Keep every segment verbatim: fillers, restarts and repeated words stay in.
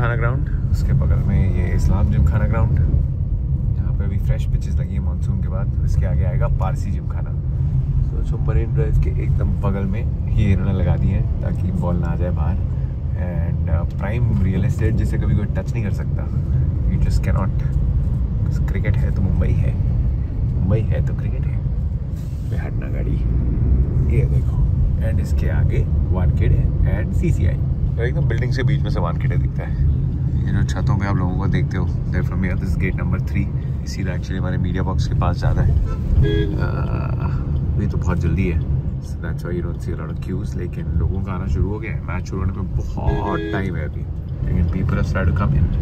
Gymkhana ground, उसके बगल में ये इस्लाम जिमखाना ग्राउंड जहाँ पे अभी फ्रेश पिचेस लगी है मानसून के बाद। इसके आगे आएगा पारसी जिमखाना। सोचो मरीन ड्राइव के एकदम बगल में ही इन्होंने लगा दिए हैं ताकि बॉल ना आ जाए बाहर। एंड प्राइम रियल एस्टेट जिसे कभी कोई टच नहीं कर सकता। You just can not. Cricket है तो मुंबई है, मुंबई है तो क्रिकेट है। हटना गाड़ी ये देखो। एंड इसके आगे वानखेड़े एंड सीसीआई। तो एकदम बिल्डिंग से बीच में से वानखेड़े दिखता है। ये जो छतों पे आप लोगों को देखते हो, there from here this gate number three. सीधा एक्चुअली हमारे मीडिया बॉक्स के पास ज़्यादा है। अभी तो बहुत जल्दी है, so that's why you don't see a lot of queues। लेकिन लोगों का आना शुरू हो गया है। मैच शुरू होने में बहुत टाइम है अभी, लेकिन people have started to come in।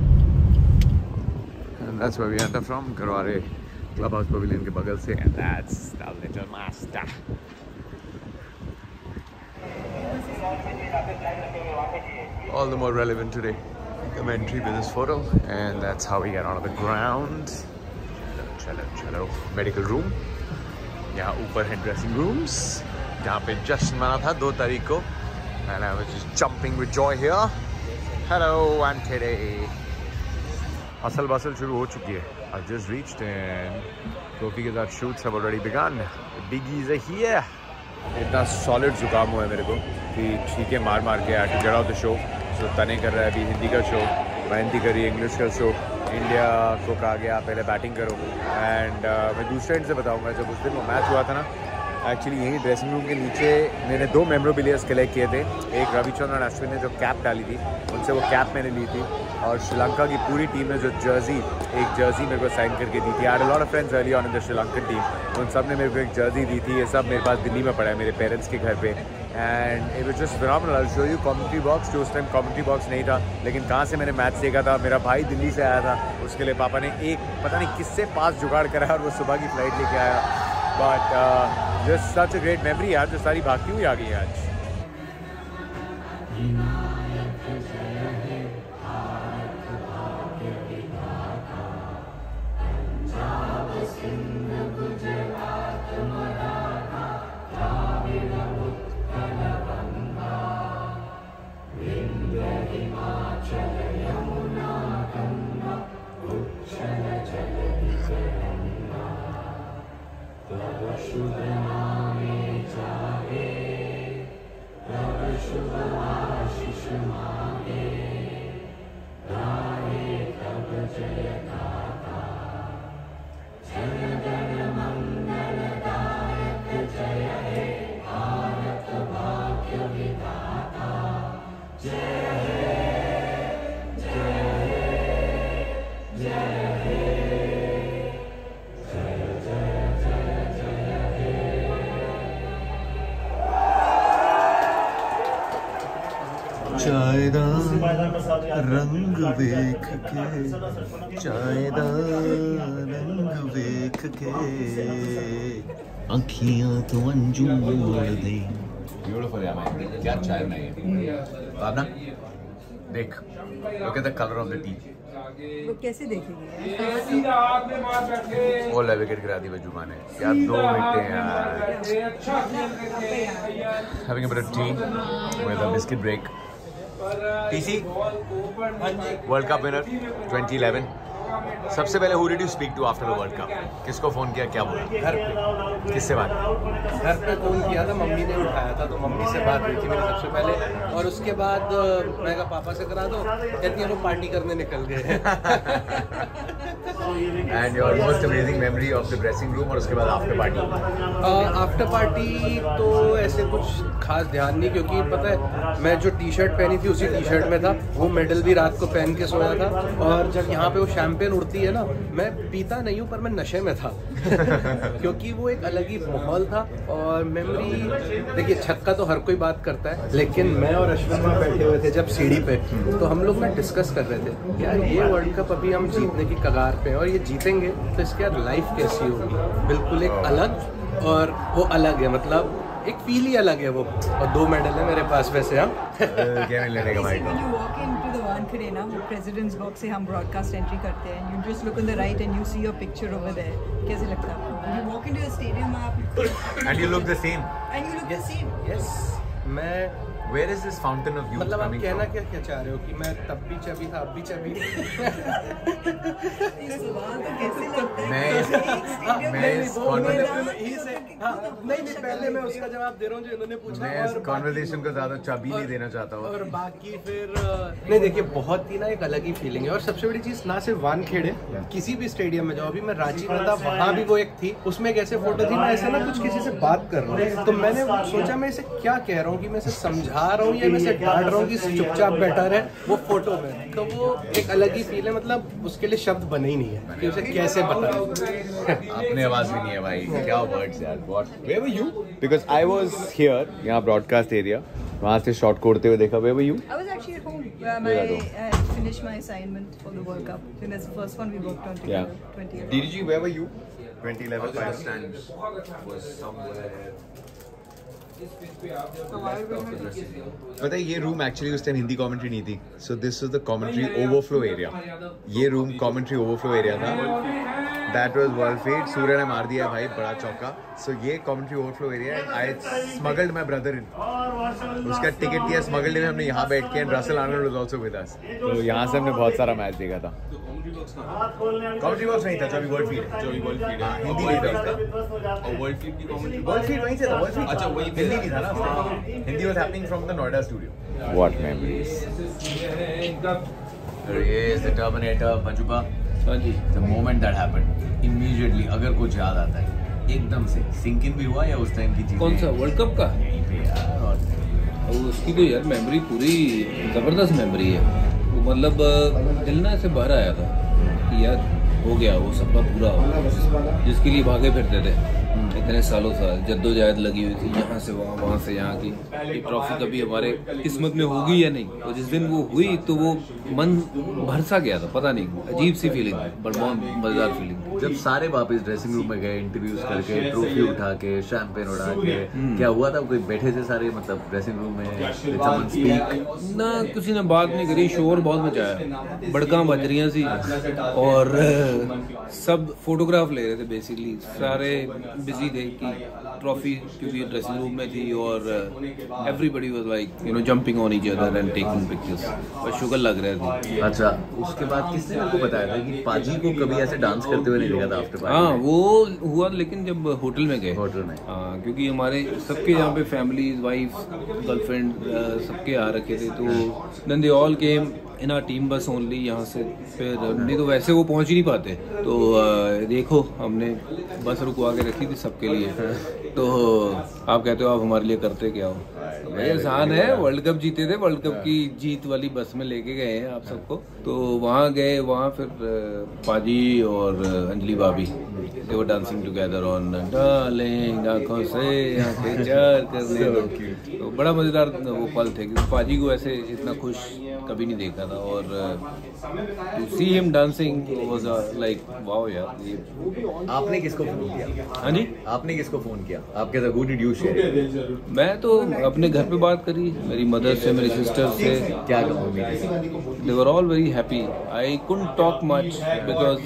And that's where we enter from, Garware club house pavilion के बगल से। And that's the little master। All the more relevant today, commentary with this photo, and that's how we get onto the ground। चलो चलो, medical room यहाँ ऊपर है, dressing rooms जहाँ पे जश्न मना था दो तारीख को। And I was just jumping with joy here। Hello Wankhede। Hustle bustle शुरू हो चुकी है। I just reached and trophy के साथ shoots have already begun। Biggies are here। इतना सॉलिड जुकाम हुआ है मेरे को कि छींके मार मार के I to get out the show. So तने कर रहा है अभी हिंदी का शो, मेहंदी करी इंग्लिश का शो। इंडिया को कहा गया पहले बैटिंग करो। एंड uh, मैं दूसरे एंड से बताऊंगा, जब उस दिन वो मैच हुआ था ना, एक्चुअली यही ड्रेसिंग रूम के नीचे मैंने दो मेमोरेबिलियर्स कलेक्ट किए थे। एक रविचंद्रन अश्विन ने जो कैप डाली थी, उनसे वो कैप मैंने ली थी। और श्रीलंका की पूरी टीम ने जो जर्सी, एक जर्सी मेरे को साइन करके दी थी। I had a lot of friends early on in the Sri Lankan team, उन सब ने मेरे को एक जर्सी दी थी। ये सब मेरे पास दिल्ली में पड़ा है मेरे पेरेंट्स के घर पे। And it was just phenomenal. I will show you commentary box, जो उस टाइम कमेंट्री बॉक्स नहीं था, लेकिन कहाँ से मैंने मैच देखा था। मेरा भाई दिल्ली से आया था, उसके लिए पापा ने एक पता नहीं किससे पास जुगाड़ करा और वो सुबह की फ़्लाइट लेके आया। But just such a great memory यार, जो सारी भागती हुई आ गई है आज। चायदा रंग वेख के, चायदा रंग वेख के, अखियां तो अंजूर दे। ब्यूटीफुल यार, क्या चाय बनाई है भावना। देख, look at the color of the tea। वो कैसे देखेंगे? वो विकेट गिरा दी बजूमा ने यार, दो विकेट यार। Having a bit of tea with a biscuit break। टीसी world cup winner twenty eleven. सबसे पहले who did you speak to after the World Cup? किसको फ़ोन किया, क्या बोला? घर पे। किससे बात? घर पे फ़ोन किया था, मम्मी ने उठाया था, तो मम्मी से बात हुई थी मेरी सबसे पहले। और उसके बाद मैं कहा पापा से करा दो, कहती है वो पार्टी करने निकल गए। And your most amazing memory of the dressing room और उसके बाद आफ्टर पार्टी? आफ्टर पार्टी तो ऐसे कुछ खास ध्यान नहीं, क्योंकि पता है मैं जो टी शर्ट पहनी थी उसी टी शर्ट में था। वो मेडल भी रात को पहन के सोया था। और जब यहाँ पे वो शैम्पेन उड़ती है ना, मैं पीता नहीं हूँ पर मैं नशे में था। क्योंकि वो एक अलग ही माहौल था। और मेमोरी देखिए, छक्का तो हर कोई बात करता है, लेकिन मैं और अश्विन वहाँ बैठे हुए थे जब सीढ़ी पे, तो हम लोग ना डिस्कस कर रहे थे यार ये वर्ल्ड कप अभी हम जीतने की कगार पे हैं और ये जीतेंगे तो इसके बाद लाइफ कैसी होगी। बिल्कुल एक अलग, और वो अलग है, मतलब एक फील ही अलग है वो। और दो मेडल है मेरे पास वैसे। हम क्या लेने का भाई? When you walk into the Wankhede ना, वो प्रेसिडेंट्स बॉक्स से हम ब्रॉडकास्ट एंट्री करते हैं, you just look on the right and you see your picture over there। कैसे लगता है आपको? You walk into the stadium आप, And you look the same। And you look yes, the same। yes। मैं Where is this fountain of youth मतलब आप coming कहना from? क्या क्या चाह रहे हो कि मैं तब भी चबी था अब भी चबी मैं मैं इस conversation नहीं नहीं पहले मैं उसका जवाब दे रहा हूँ जो इन्होंने पूछा। मैं इस और conversation को ज़्यादा चाबी नहीं देना चाहता हूँ। और बाकी फिर नहीं देखिए बहुत ही ना एक अलग ही फीलिंग है। और सबसे बड़ी चीज़ ना सिर्फ वानखेड़े किसी भी स्टेडियम में जाओ, अभी मैं रांची में था वहाँ भी वो एक थी, उसमें एक ऐसे फोटो थी मैं ऐसे ना कुछ किसी से बात कर रहा हूँ तो मैंने सोचा मैं इसे क्या कह रहा हूँ कि मैं इसे समझा रहा हूँ या मैं इसे डांट रहा हूँ कि चुपचाप बैठा रहे वो फोटो में, तो वो एक अलग ही फील है। मतलब उसके लिए शब्द बने ही नहीं है कि उसे कैसे बताएं। अपने आवाज भी नहीं है भाई, क्या वर्ड्स यार। What where were you? Because I was here, यहाँ ब्रॉडकास्ट एरिया, वहाँ से शॉट कोड़ते हुए देखा। Where were you? I was actually at home. Um, I, I had finished my assignment for the World Cup. I think that's the first one we worked on together. Yeah. twenty eleven. D D G, where were you? twenty eleven final. stand was somewhere पता है ये room actually उस time Hindi commentary नहीं थी, so this was the commentary overflow area. ये room commentary overflow area था। That was world feed. Surya ने मार दिया भाई, बड़ा चौका। सो so, ये commentary overflow area. I smuggled my brother in, उसका टिकट दिया, स्मगल्ड में हमने यहाँ बैठ के, and Russell Arnold was also with us. तो यहाँ से हमने बहुत सारा मैच देखा था। कमेंट्री बॉक्स नहीं था, अभी वर्ल्ड फीड जो भी वर्ल्ड फीड है, हिंदी नहीं था। और वर्ल्ड फीड की कमेंट्री वर्ल्ड फीड वहीं से था। वर्ल्ड फीड अच्छा वही हिंदी नहीं था ना, Hindi was happening from the Noida studio. What memories. ये इज द टर्मिनेटर पंजुबा। हाँ जी। The moment that happened immediately, अगर कुछ याद आता है एकदम से सिंक इन भी हुआ या उस टाइम की चीज? कौन सा वर्ल्ड कप का? यहीं पे यार। और उसकी तो यार मेमोरी पूरी ज़बरदस्त मेमोरी है। वो मतलब दिल ना से बाहर आया था कि यार हो गया, वो सपना पूरा हो जिसके लिए भागे फिरते थे इतने सालों साल, जद्दोजहद लगी हुई थी, यहाँ से वहाँ, वहाँ से यहाँ की। ये ट्रॉफी कभी हमारे किस्मत में होगी या नहीं, और जिस दिन वो हुई तो वो मन भर सा गया था, पता नहीं, अजीब सी फीलिंग, बट बहुत मजेदार फीलिंग। जब सारे वापस ड्रेसिंग रूम में गए, इंटरव्यूज करके, ट्रॉफी उठा के, शैंपेन उड़ा के, क्या हुआ था? कोई बैठे थे सारे मतलब ड्रेसिंग रूम में, ना किसी ने बात नहीं करी, शोर बहुत मचाया, बड़का बज रही सी, और सब फोटोग्राफ ले रहे थे बेसिकली, सारे बिजी थे कि ट्रॉफी क्योंकि ड्रेसिंग रूम में थी, और everybody was like you know jumping on each other and taking pictures, और शुगर लग रहे थे। अच्छा, उसके बाद किसने मेरे को बताया था कि पाजी को कभी ऐसे डांस करते हुए नहीं देखा था आफ्टर पार्टी? हाँ वो हुआ, लेकिन जब होटल में गए, होटल में, हाँ, क्योंकि हमारे सबके यहाँ पे फैमिलीज, वाइफ, गर्लफ्रेंड सबके आ रखे थे, तो then they all came in our team bus only यहाँ से, फिर नहीं तो वैसे वो पहुँच ही नहीं पाते। तो देखो हमने बस रुकवा के रखी थी सबके लिए, तो आप कहते हो आप हमारे लिए करते क्या हो? भाई आसान है, वर्ल्ड कप जीते थे, वर्ल्ड कप की जीत वाली बस में लेके गए हैं आप सबको, तो वहाँ गए, वहाँ फिर पाजी और अंजलि भाभी they were dancing together on darling, आंखों से आंखें चार करने दो, तो बड़ा मजेदार वो पल थे, क्योंकि पाजी को ऐसे इतना खुश कभी नहीं देखा था, और to see him dancing was like wow यार। ये आपने किसको फोन किया? हाँ जी, आपने किसको फोन किया? आपके साथ हु डिड यू शेयर? मैं तो अपने घर पे बात करी, मेरी मदर से, मेरी सिस्टर से। क्या कहूँ, they were all very happy. I couldn't talk much because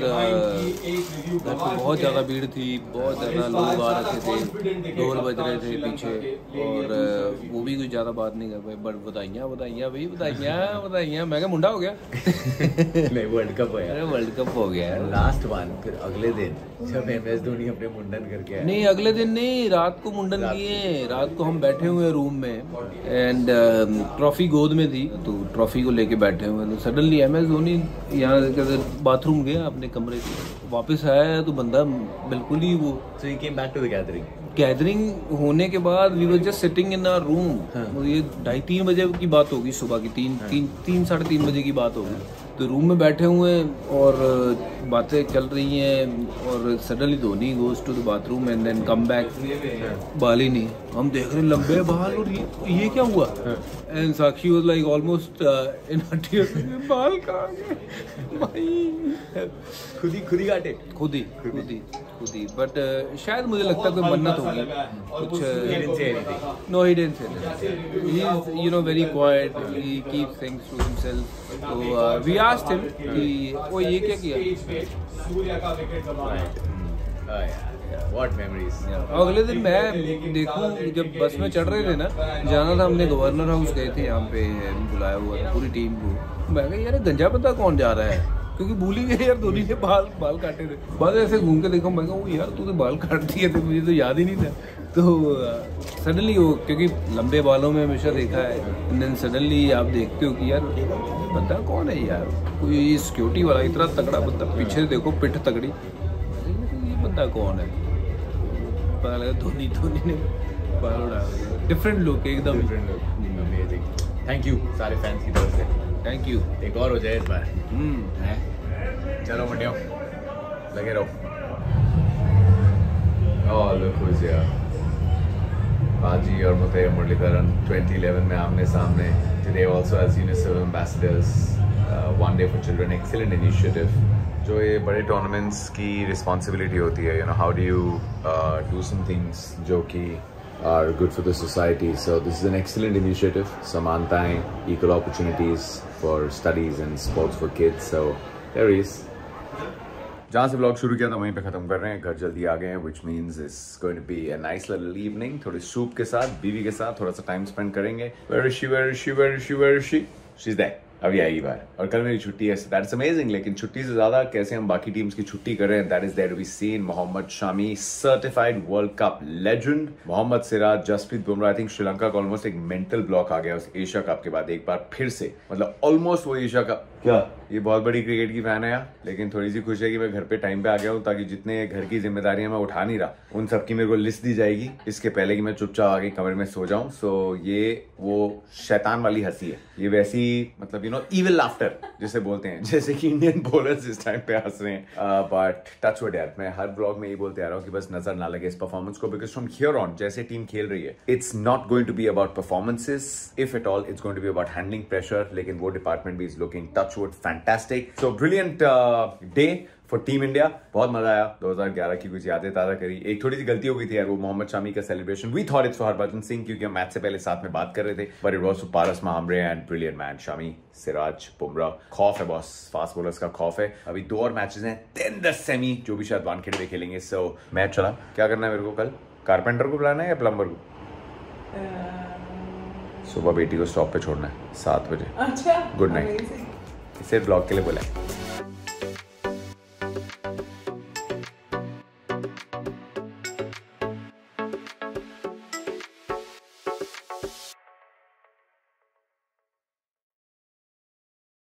घर पे बहुत ज़्यादा भीड़ थी, बहुत ज़्यादा लोग आ रखे थे, ढोल बज रहे थे पीछे, और uh, वो भी कुछ ज़्यादा बात नहीं कर पाए, बट बताइयाँ बताइयाँ भाई, बताइयाँ बताइयाँ, मैं क्या मुंडा हो गया? नहीं, वर्ल्ड कप हो अरे वर्ल्ड कप हो गया है लास्ट वन, फिर अगले दिन जब एम एस धोनी अपने मुंडन करके आए। नहीं, अगले दिन नहीं, रात को मुंडन किए, रात को हम बैठे हुए रूम में, एंड ट्रॉफी गोद में थी, तो ट्रॉफी को लेके बैठे हुए, तो सडनली एम एस धोनी यहाँ बाथरूम गया अपने कमरे से, वापस आया तो बंदा बिल्कुल ही वो, So he came back to the gathering. Gathering होने के बाद we were just sitting in our room, ये ढाई तीन बजे की बात होगी, सुबह की तीन तीन तीन साढ़े तीन बजे की बात होगी, तो रूम में बैठे हुए और बातें चल रही हैं, और suddenly Dhoni goes to the bathroom and then come back, बाल ही नहीं, हम देख रहे लंबे बाल, और ये ये क्या हुआ? And Sakshi was like almost in tears, बाल कहाँ गए भाई? खुद ही खुद ही काटे, खुद ही खुद ही खुद ही, बट शायद मुझे लगता है कोई मन्नत होगी कुछ। No, he didn't say anything, he is you know very quiet, he keeps things to himself, तो वी आस्क्ड हिम कि वो ये क्या किया। What memories? और अगले दिन मैं देखूं जब बस में चढ़ रहे थे ना, जाना था हमने गवर्नर हाउस गए थे, यहाँ पे बुलाया हुआ था पूरी टीम को। मैं कहा यार गंजा बंदा कौन जा रहा है, क्योंकि भूल ही गए यार धोनी ने बाल बाल काटे थे। बाद ऐसे घूम के देखो, मैं कहूँ यार तूने बाल काट दिए थे, मुझे तो याद ही नहीं था। तो सडनली वो, क्योंकि लंबे बालों में हमेशा देखा है, देन सडनली आप देखते हो कि यार बंदा कौन है यार, कोई सिक्योरिटी वाला इतना तगड़ा बंदा, पीछे देखो पिठ तगड़ी, ये बंदा कौन है, पता लगा धोनी धोनी ने बाल उड़ा दिया। डिफरेंट लुक एकदम। अमेजिंग। थैंक यू सारे फैंस की तरफ से, थैंक यू। एक और हो जाए इस बार। हम्म चलो मंडियों लगे रहो। Oh, look who's here. Baji और मुते मुरलीधरन twenty eleven में आमने सामने। Today also as UNICEF ambassadors, uh, One Day for Children, excellent initiative. जो ये बड़े टूर्नामेंट्स की रिस्पॉन्सिबिलिटी होती है, you know, how do you uh, do some things जो कि are good for the society. So this is an excellent initiative. समानताएं, equal opportunities for studies and sports for kids. So there is. जहाँ से blog शुरू किया था वहीं पे खत्म कर रहे हैं। घर जल्दी आ गए हैं, which means it's going to be a nice little evening. थोड़ी सूप के साथ, बीवी के साथ थोड़ा सा टाइम स्पेंड करेंगे। Where is she? Where is she? Where is she? Where is she? She's there. अभी आएगी बाहर। और कल मेरी छुट्टी है, दैट्स अमेजिंग। लेकिन छुट्टी से ज्यादा कैसे हम बाकी टीम्स की छुट्टी कर रहे हैं, that is there to be seen. Mohammed Shami certified world cup legend, Mohammed Siraj, Jasprit Bumrah. I think Sri Lanka का ऑलमोस्ट एक मेंटल ब्लॉक आ गया उस एशिया कप के बाद एक बार फिर से, मतलब ऑलमोस्ट वो एशिया कप। क्या ये बहुत बड़ी क्रिकेट की फैन है यार, लेकिन थोड़ी सी खुशी है कि मैं घर पे टाइम पे आ गया हूँ, ताकि जितने घर की जिम्मेदारियां मैं उठा नहीं रहा उन सब की मेरे को लिस्ट दी जाएगी इसके पहले कि मैं चुपचाप आगे कमरे में सो जाऊं। सो ये वो शैतान वाली हंसी है, ये वैसी मतलब यू नो इविल लाफ्टर जिसे बोलते हैं, जैसे कि इंडियन बॉलर्स इस टाइम पे हंस रहे हैं। बट टच वुड यार, मैं हर ब्लॉग में यही बोलते आ रहा हूँ कि बस नजर ना लगे इस परफॉर्मेंस को, बिकॉज फ्रॉम हियर ऑन जैसे टीम खेल रही है, it's not going to be about performances, if at all it's going to be about handling pressure. लेकिन वो डिपार्टमेंट भी is looking touch wood fantastic. So brilliant uh, day for Team India. बहुत मजा आया। दो हज़ार ग्यारह की कुछ यादें ताज़ा करी। एक थोड़ी सी गलती हो गई थी यार, वो मोहम्मद शामी का celebration, we thought it's for Harbhajan Singh, क्योंकि हम मैच से पहले साथ में बात कर रहे थे, but it was for Paras महामरे and brilliant man Shami, Siraj, Bumrah. खौफ है बॉस, फास्ट बॉलर्स का खौफ है। अभी दो और मैचेस हैं, देन द सेमी जो भी शायद वानखेड़े में खेलेंगे। सो मैच चला, क्या करना है मेरे को कल? कारपेंटर को बुलाना है या प्लम्बर को? सुबह बेटी को स्टॉप पे छोड़ना है सात बजे। अच्छा, गुड नाइट। इसे ब्लॉग के लिए बोला है।